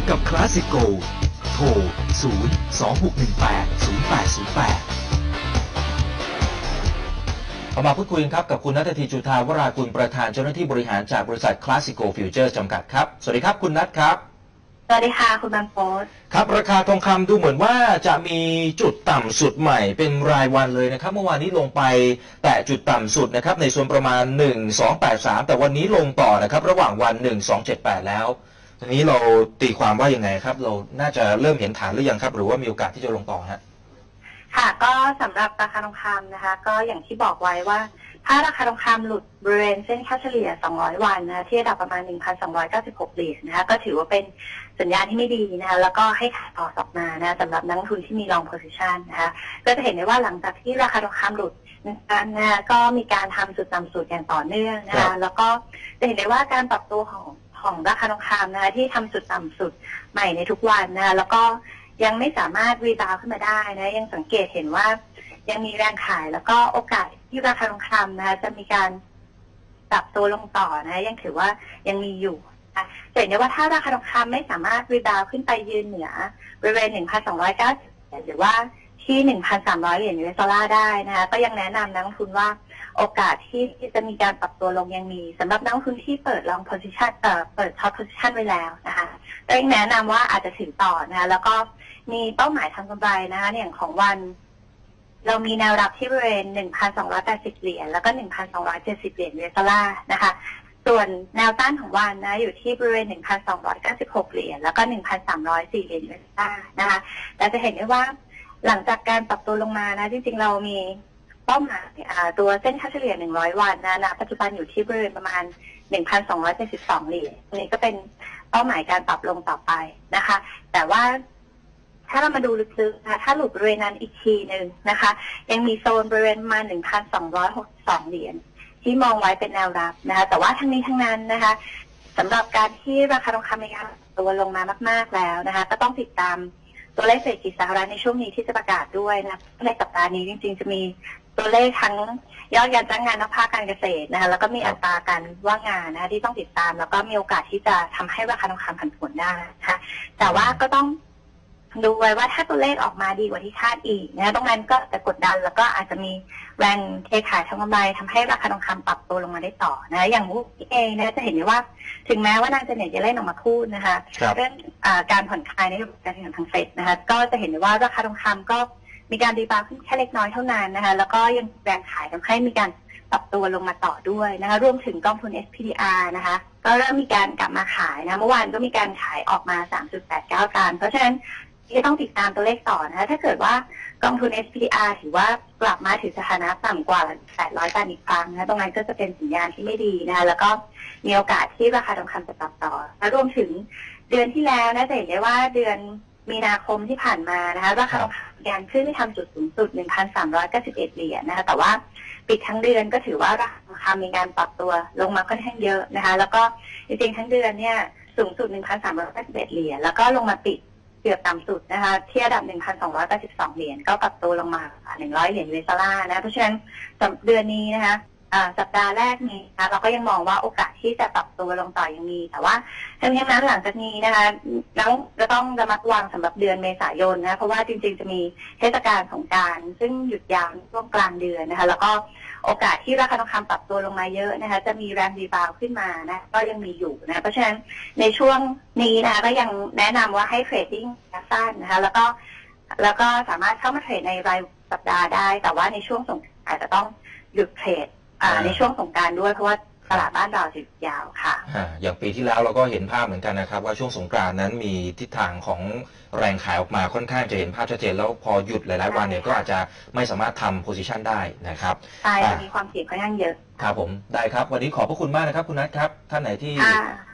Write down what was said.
กับคลาสสิโกโทร 026180808เรามาพูดคุยครับกับคุณณัฐธีจุฑาวรากุลประธานเจ้าหน้าที่บริหารจากบริษัทคลาสสิโกฟิวเจอร์จำกัดครับสวัสดีครับคุณนัทครับสวัสดีค่ะคุณบางโพสครับราคาทองคำดูเหมือนว่าจะมีจุดต่ำสุดใหม่เป็นรายวันเลยนะครับเมื่อวานนี้ลงไปแตะจุดต่ำสุดนะครับในส่วนประมาณ1283แต่วันนี้ลงต่อนะครับระหว่างวัน1278แล้วทีนี้เราตีความว่ายังไงครับเราน่าจะเริ่มเห็นฐานหรือยังครับหรือว่ามีโอกาสที่จะลงต่อฮะค่ะก็สำหรับราคาทองคำนะคะก็อย่างที่บอกไว้ว่าถ้าราคาทองคำหลุดบริเวณเส้นค่าเฉลี่ย200วันนะที่ระดับประมาณ 1,296 เหรียญนะคะก็ถือว่าเป็นสัญญาณที่ไม่ดีนะคะแล้วก็ให้ขายต่อออกมานะสำหรับนักลงทุนที่มี long position นะคะก็จะเห็นได้ว่าหลังจากที่ราคาทองคำหลุดนะคะก็มีการทำจุดต่ำสุดอย่างต่อเนื่องนะคะแล้วก็จะเห็นได้ว่าการปรับตัวของราคาทองคำนะคะที่ทำจุดต่ำสุดใหม่ในทุกวันนะคะแล้วก็ยังไม่สามารถรีบาวขึ้นมาได้นะยังสังเกตเห็นว่ายังมีแรงขายแล้วก็โอกาสที่ราคาทองคำนะคะจะมีการปรับตัวลงต่อนะยังถือว่ายังมีอยู่นะจะเห็นได้ว่าถ้าราคาทองคำไม่สามารถรีบาวขึ้นไปยืนเหนือบริเวณ 1,290 หรือว่าที่ 1,300 เหรียญ US ดอลลาร์ได้นะคะก็ยังแนะนำนักลงทุนว่าโอกาสที่จะมีการปรับตัวลงยังมีสำหรับนักลงทุนที่เปิด long position เปิด short position ไว้แล้วนะคะก็ยังแนะนำว่าอาจจะถือต่อนะคะแล้วก็มีเป้าหมายทำกำไรนะคะอย่างของวันเรามีแนวรับที่บริเวณ 1,280 เหรียญแล้วก็ 1,270 เหรียญ US ดอลลาร์นะคะส่วนแนวต้านของวันนะอยู่ที่บริเวณ 1,296 เหรียญแล้วก็ 1,304 เหรียญ US ดอลลาร์นะคะแต่จะเห็นได้ว่าหลังจากการปรับตัวลงมานะจริงๆเรามีเป้าหมายตัวเส้นค่าเฉลี่ย100วันนะปัจจุบันอยู่ที่บริเวณประมาณ 1,272 เหรียญนี่ก็เป็นเป้าหมายการปรับลงต่อไปนะคะแต่ว่าถ้าเรามาดูลึกๆนะถ้าหลุดบริเวณนั้นอีกทีหนึ่งนะคะยังมีโซนบริเวณมา 1,262 เหรียญที่มองไว้เป็นแนวรับนะคะแต่ว่าทั้งนี้ทั้งนั้นนะคะสำหรับการที่ราคาทองคำมีการตัวลงมามากๆแล้วนะคะก็ต้องติดตามตัวเลขเศรษฐกิจสหรัฐในช่วงนี้ที่จะประกาศด้วยนะในสัปดาห์นี้จริงๆจะมีตัวเลขทั้งยอดการจ้างงานนอกภาคการเกษตรนะคะแล้วก็มีอัตราการว่างงานนะคะที่ต้องติดตามแล้วก็มีโอกาสที่จะทำให้ราคาทองคำผันผวนได้นะคะแต่ว่าก็ต้องดูไว้ว่าถ้าตัวเลขออกมาดีกว่าที่คาดอีกนะตรงนั้นก็จะกดดันแล้วก็อาจจะมีแรงเทขายทางกำไรทำให้ราคาทองคำปรับตัวลงมาได้ต่อนะอย่างมูฟเองนะจะเห็นได้ว่าถึงแม้ว่านางเจเน็ตจะเล่นออกมาพูดนะคะเรื่องการผ่อนคลายในการแข่งขันทางเฟดนะคะก็จะเห็นได้ว่าราคาทองคำก็มีการรีบาวขึ้นแค่เล็กน้อยเท่านั้นนะคะแล้วก็ยังแรงขายทำให้มีการปรับตัวลงมาต่อด้วยนะคะรวมถึงกองทุน SPDR นะคะก็เริ่มมีการกลับมาขายนะเมื่อวานก็มีการขายออกมา 3.89 ตันเพราะฉะนั้นที่ต้องติดตามตัวเลขต่อนะคะถ้าเกิดว่ากองทุน SPDR ถือว่ากลับมาถึงสถานะต่ำกว่า800ตันอีกครั้งนะตรงนั้นก็จะเป็นสัญญาณที่ไม่ดีนะคะแล้วก็มีโอกาสที่ราคาทองคำจะปรับต่อและรวมถึงเดือนที่แล้วนะจะเห็นได้ว่าเดือนมีนาคมที่ผ่านมานะคะราคาทองคำยังขึ้นไปทำจุดสูงสุด 1,391 เหรียญนะคะแต่ว่าปิดทั้งเดือนก็ถือว่าราคาทองคำมีการปรับตัวลงมาค่อนข้างเยอะนะคะแล้วก็จริงๆทั้งเดือนเนี่ยสูงสุด 1,391 เหรียญแล้วก็ลงมาปิดเกือบต่ำสุดนะคะที่ระดับ 1,282 เหรียญก็ปรับตัวลงมา100 เหรียญ US ดอลลาร์นะเพราะฉะนั้นเดือนนี้นะคะสัปดาห์แรกนี้นะเราก็ยังมองว่าโอกาสที่จะปรับตัวลงต่อยังมีแต่ว่าทั้งนี้นั้นหลังจากนี้นะคะแล้วจะต้องระมัดระวังสำหรับเดือนเมษายนนะเพราะว่าจริงๆจะมีเทศกาลสงกรานต์ซึ่งหยุดยาวช่วงกลางเดือนนะคะแล้วก็โอกาสที่ราคาทองคำปรับตัวลงมาเยอะนะคะจะมีแรงรีบาวขึ้นมานะก็ยังมีอยู่นะเพราะฉะนั้นในช่วงนี้นะก็ยังแนะนำว่าให้เทรดดิ้งสั้นนะคะแล้วก็สามารถเข้ามาเทรดในรายสัปดาห์ได้แต่ว่าในช่วงสงกรานต์อาจจะต้องหยุดเทรดในช่วงสงกรานต์ด้วยเพราะว่าตลาดบ้านเราจะยาวค่ะอย่างปีที่แล้วเราก็เห็นภาพเหมือนกันนะครับว่าช่วงสงกรานต์นั้นมีทิศทางของแรงขายออกมาค่อนข้างจะเห็นภาพชัดเจนแล้วพอหยุดหลายๆวันเนี่ยก็อาจจะไม่สามารถทำโพซิชันได้นะครับใช่มีความเสี่ยงค่อนข้างเยอะครับผมได้ครับวันนี้ขอบพระคุณมากนะครับคุณนัทครับท่านไหนที่